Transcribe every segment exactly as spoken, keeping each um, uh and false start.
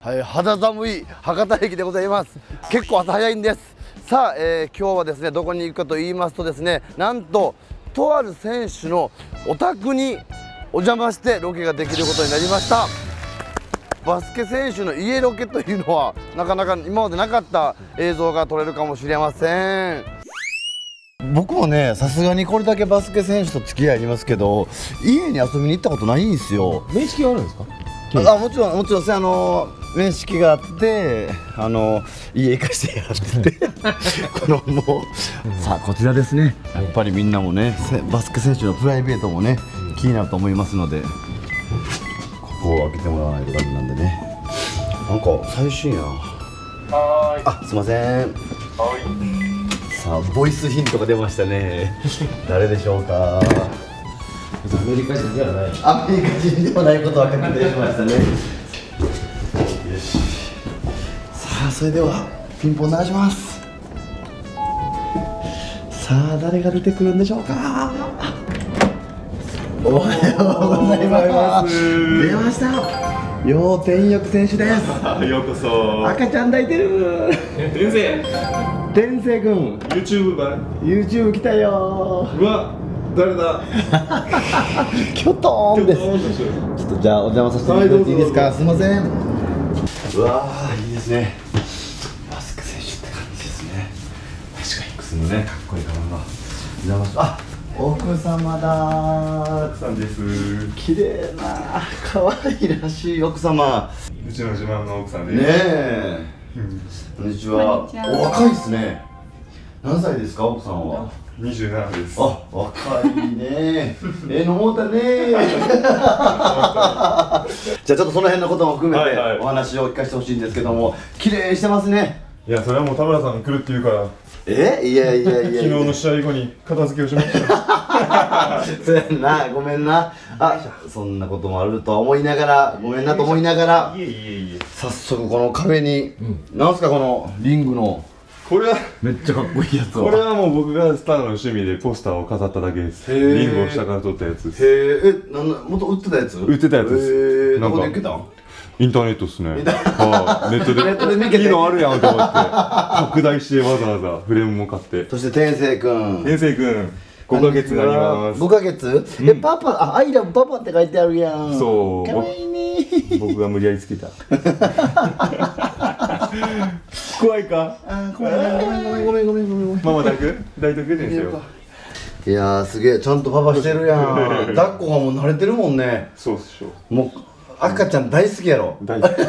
はい、肌寒い博多駅でございます。結構朝早いんです。さあ、えー、今日はですねどこに行くかと言いますとですね、なんととある選手のお宅にお邪魔してロケができることになりました。バスケ選手の家ロケというのはなかなか今までなかった映像が撮れるかもしれません。僕もね、さすがにこれだけバスケ選手と付き合いありますけど、家に遊びに行ったことないんですよ。 面識があるんですか？ あ、もちろんもちろんあの面識があって、あの家行かしてやっててこのもうさあこちらですね。やっぱりみんなもねバスケ選手のプライベートもね気になると思いますので、ここを開けてもらわないとダメなんでね。なんか最新や。 はーい。 あ、すいません。 はい。 さあボイスヒントが出ましたね。誰でしょうか。 アメリカ人ではない。 アメリカ人ではないことは確定しましたね。よし。さあそれではピンポン鳴らします。さあ誰が出てくるんでしょうか。おはようございます。出ました。楊天翼選手です。 ようこそ。 赤ちゃん抱いてる。 天性。 天性くん。 YouTube 版。 YouTube 来たよ。 うわ。誰だ。 キョトーンです。ちょっとじゃあお邪魔させていただいていいですか。すみません。うわあいいですね。バスケ選手って感じですね。確かに靴のねかっこいいからな。お邪魔します。あ、奥様だ。 奥さんです。 綺麗な可愛らしい奥様。 うちの自慢の奥さんです。 ねえ。こんにちは。お若いですね。何歳ですか奥さんは。 にじゅうななです。 あ、若いね。えのもうたね。じゃあちょっとその辺のことも含めてお話を聞かせてほしいんですけども、綺麗にしてますね。 いや、それはもう田村さんが来るって言うから。 え、いやいやいやいや。 昨日の試合後に片付けをしました。 そうやんな、ごめんな。あ、そんなこともあるとは思いながら、ごめんなと思いながら。 いえいえいえ。 早速この壁に、なんすかこのリングの。 これはめっちゃかっこいいやつを。 これはもう僕がスターの趣味でポスターを飾っただけです。リングを下から撮ったやつです。 へえ、え、なんもっと売ってたやつ？ 売ってたやつです。 へえ、どこで売ってたん？ インターネットっすね。はい、ネットでネットで見てていいのあるやんと思って拡大してわざわざフレームも買って。 そして天性くん。 天性くんごかげつになります。 ごかげつ？え、パパ、あ、アイラブパパって書いてあるやん。 そう。 かわいいね。 僕が無理やりつけた。怖いか？ あ、ごめんごめんごめんごめんごめんごめん。 ママ抱く？抱いとくですよ。 いやーすげえちゃんとパパしてるやん。抱っこがもう慣れてるもんね。 そうっしょ。 もう赤ちゃん大好きやろ。 大好き。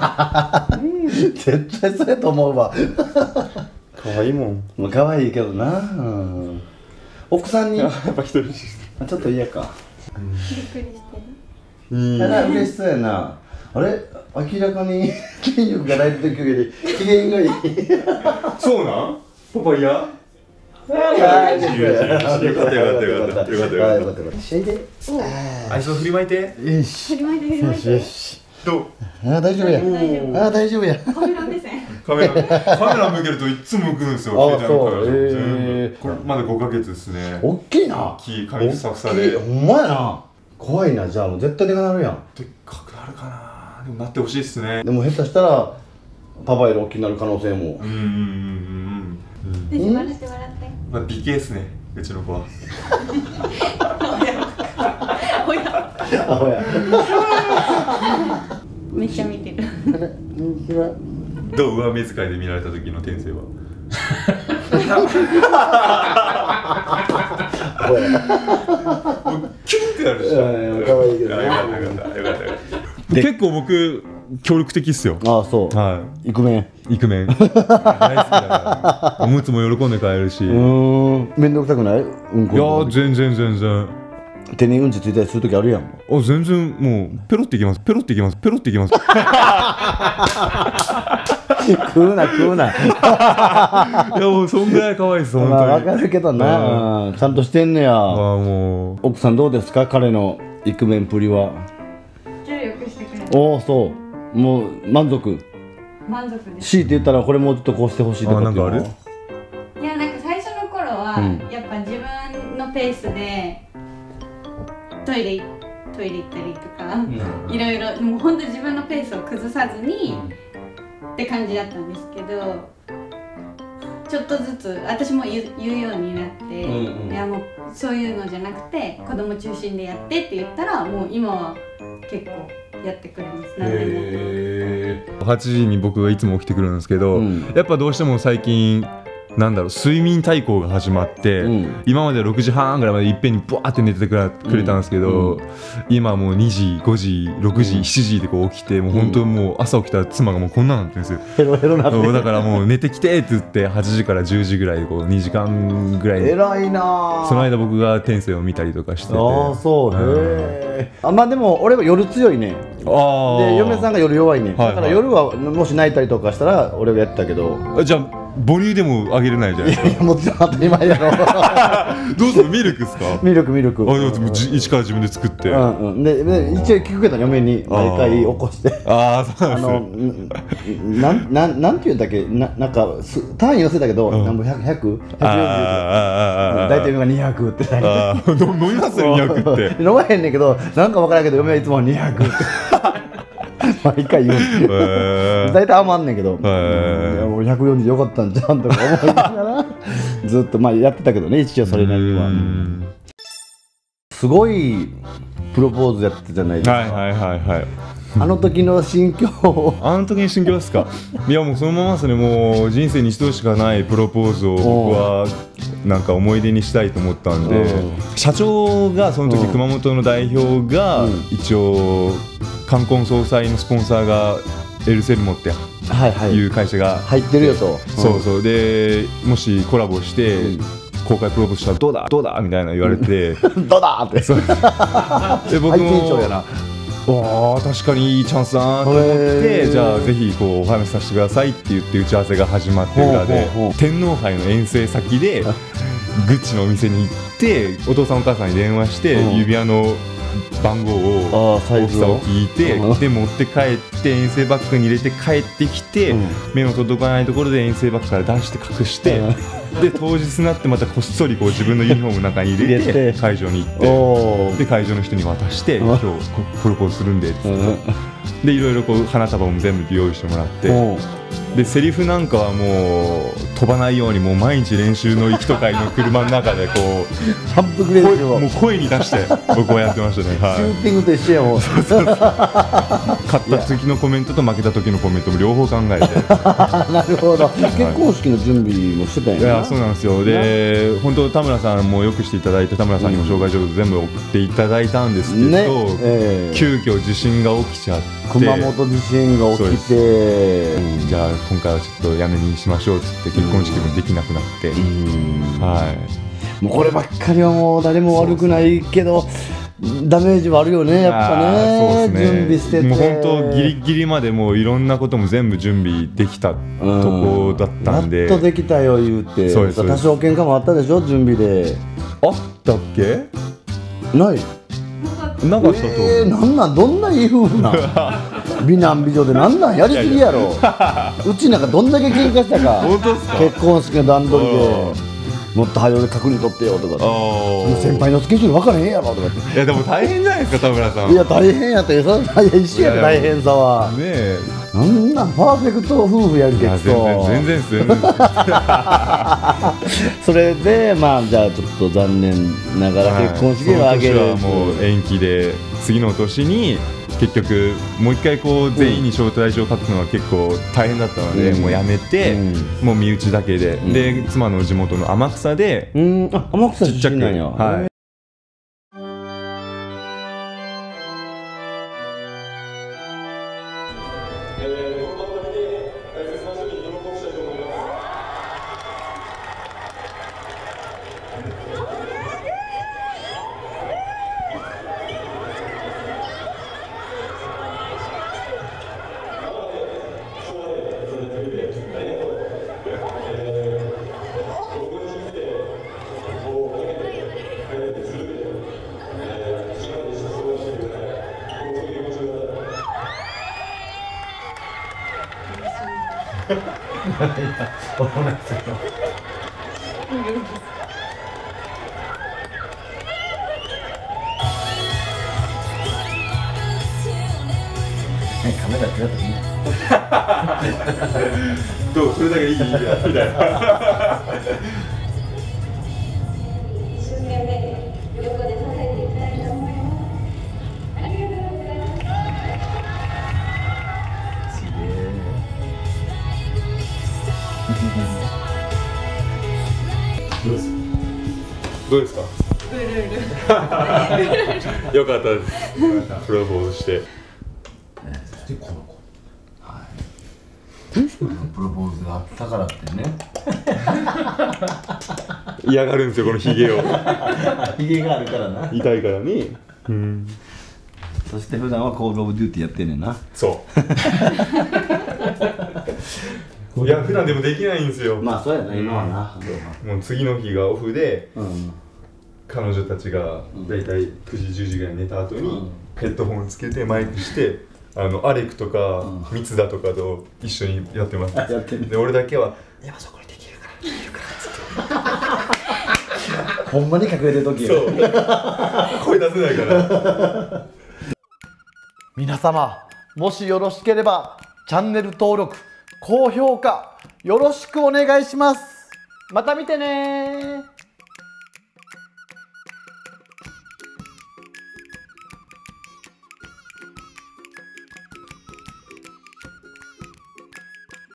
絶対そうやと思うわ。 可愛いもん。 まあ可愛いけどな。奥さんにやっぱ一人にして。 ちょっと嫌か。 びっくりしてる。 うん。嬉しそうやな。あれ明らかに筋力がない時より機嫌がいい。 そうなん？パパ嫌？ よかったよかったよかったよかったよかったよかったよかった。 試合で。 アイスを振りまいて。 よし。 振りまいて振りまいて。 よし。 どう？ ああ大丈夫や。ああ大丈夫や。 カメラ目線。 カメラカメラ向けるといつも向くんですよ。 あそう。 全部。これまだごかげつですね。 大きいな。 大きい髪ふさふさで。 ほんまやな。怖いな。じゃあもう絶対でかなるやん。 でっかくなるかな。でもなってほしいっすね。 でも下手したらパパより大きくなる可能性も。 うんうんうんうん。 で笑って笑って。 まあ美形っすね。うちの子は。 おや。 あほや。 めっちゃ見てる。 どう上目遣いで見られた時の天性は。 ほや。 キュンってなるし。 可愛いけどね。 よかったよかったよかったよかった。結構僕協力的っすよ。 ああそう。 はい。 イクメン。 イクメン。大好きだから。おむつも喜んで帰るし。 うーん。面倒くさくない？うんこ。 いや全然全然。 手にうんちついたりする時あるやん。 あ全然もうペロっていきます。ペロっていきます。ペロっていきます。 食うな食うな。 いやもうそんぐらい可愛いです本当に。 まあわかるけどな。ちゃんとしてんねや。 あもう奥さんどうですか彼のイクメンプリは。 注力してくれる。 おおそう。もう満足。 満足です。 強いて言ったらこれもうちょっとこうしてほしいとかっていうの。 あなんかいやなんか最初の頃は、 うん、 やっぱ自分のペースでトイレ行っトイレ行ったりとか、いろいろもう本当に自分のペースを崩さずに、って感じだったんですけど、ちょっとずつ私も言う、言うようになって、うんうん、いやもうそういうのじゃなくて子供中心でやってって言ったら、もう今は結構やってくれます。何でもはちじに僕がいつも起きてくるんですけど、うん、やっぱどうしても最近なんだろう、睡眠対抗が始まって、うん、今までろくじはんぐらいまでいっぺんにブワーって寝ててくれたんですけど、うんうん、今もうにじ、ごじ、ろくじ、しちじでこう起きて、もう本当もう朝起きたら妻がもうこんなになってるんですよ。 ヘロヘロなって。 だからもう寝てきてって言ってはちじからじゅうじぐらいでこうにじかんぐらい、 偉いな。 その間僕が天性を見たりとかしてて。 ああそう、へえ。あ、まあでも俺は夜強いね。あで嫁さんが夜弱いね、はいはい、だから夜はもし泣いたりとかしたら俺がやってたけど。 じゃあ母乳でもあげれないじゃないですか。 いやもちろん当たり前やろ。 どうするミルクですか？ ミルクミルク。 あ、一から自分で作って。 うんうん。で、で一応聞くけど嫁に毎回起こして。ああそうなんですよ。なんなんなんていうんだっけ、ななんか単位寄せたけど、なんぼ百百百四十。ああ大体嫁が二百って。ああ飲みますよにひゃくって。 飲まへんねんけど、なんかわからんけど嫁はいつも二百って。毎回言う。大体余んねんけど、俺ひゃくよんじゅうよかったんじゃんとか思いながらずっとまあやってたけどね、一応それなりには。すごいプロポーズやってたじゃないですか。 はいはいはいはい。 あの時の心境あの時の心境ですか。いやもうそのままですね。もう人生に一度しかないプロポーズを僕はなんか思い出にしたいと思ったんで、社長がその時熊本の代表が一応冠婚葬祭のスポンサーがエルセルモっていう会社が入ってるよと。 そうそう。でもしコラボして公開プロポーズしたらどうだどうだみたいな言われてどうだって。 で僕もわあ確かにいいチャンスだなと思って、じゃあぜひこうお話しさせてくださいって言って打ち合わせが始まって裏で天皇杯の遠征先でグッチのお店に行ってお父さんお母さんに電話して指輪の番号を大きさを聞いて、で持って帰って遠征バッグに入れて帰ってきて、目の届かないところで遠征バッグから出して隠して、で当日になってまたこっそりこう自分のユニフォームの中に入れて会場に行って、で会場の人に渡して今日プロポーズするんでってでいろいろこう花束も全部用意してもらって、でセリフなんかはもう飛ばないようにもう毎日練習の行きとかの車の中でこう反復練習をもう声に出して僕はやってましたね。はい、 シューティングと一緒やもん。 勝った時のコメントと負けた時のコメントも両方考えて。 なるほど。結婚式の準備もしてたんやな。 いやそうなんですよ。で本当田村さんもよくしていただいて田村さんにも紹介状全部送っていただいたんですけど、ねえー、急遽地震が起きちゃって熊本地震が起きて、 うん、じゃあ今回はちょっとやめにしましょうっつって結婚式もできなくなって、うん、はい、 もうこればっかりはもう誰も悪くないけどダメージはあるよねやっぱね。そうですね、準備しててもう本当ギリギリまでもういろんなことも全部準備できたとこだったんで、 やっとできたよ言うて。そうです。多少喧嘩もあったでしょ準備で。 あったっけ？ ないなかったと思う。 えー、なんなんどんないい夫婦なん美男美女でなんなんやりすぎやろ。うちなんかどんだけ喧嘩したか。 本当ですか？ 結婚式の段取りでもっと早う確認取ってよとか、先輩のスケジュール分からへんやろとかって。 いやでも大変じゃないですか田村さん。 いや大変やったよ。それは一緒やで大変さは。ねえ。 なんなんパーフェクト夫婦やるけど。 全然全然全然。 それでまあじゃあちょっと残念ながら結婚式を挙げる。 その年はもう延期で次の年に。結局もう一回こう全員に招待状を書くのは結構大変だったので、うん、もうやめて、うん、もう身内だけで、うん、で妻の地元の天草で、 うん、あ天草出身なんや。はい。 カメラちらっと見ないどうそれだけいいみたいなどうですどうですかよかったですプロポーズしてでこの子プロポーズがあったからってね嫌がるんですよこのヒゲをヒゲがあるからな痛いからにうんそして普段はコールオブデューティーやってんねんなそういや普段でもできないんですよまあそうやな今はな、 もう次の日がオフでうん、 彼女たちがだいたいくじじゅうじぐらいに寝た後にヘッドホンつけてマイクしてあのアレクとか三田とかと一緒にやってますやってんねで俺だけは「今そこにできるからできるから」っつってほんまに隠れてる時そう声出せないから皆様もしよろしければチャンネル登録高評価よろしくお願いします。また見てねー。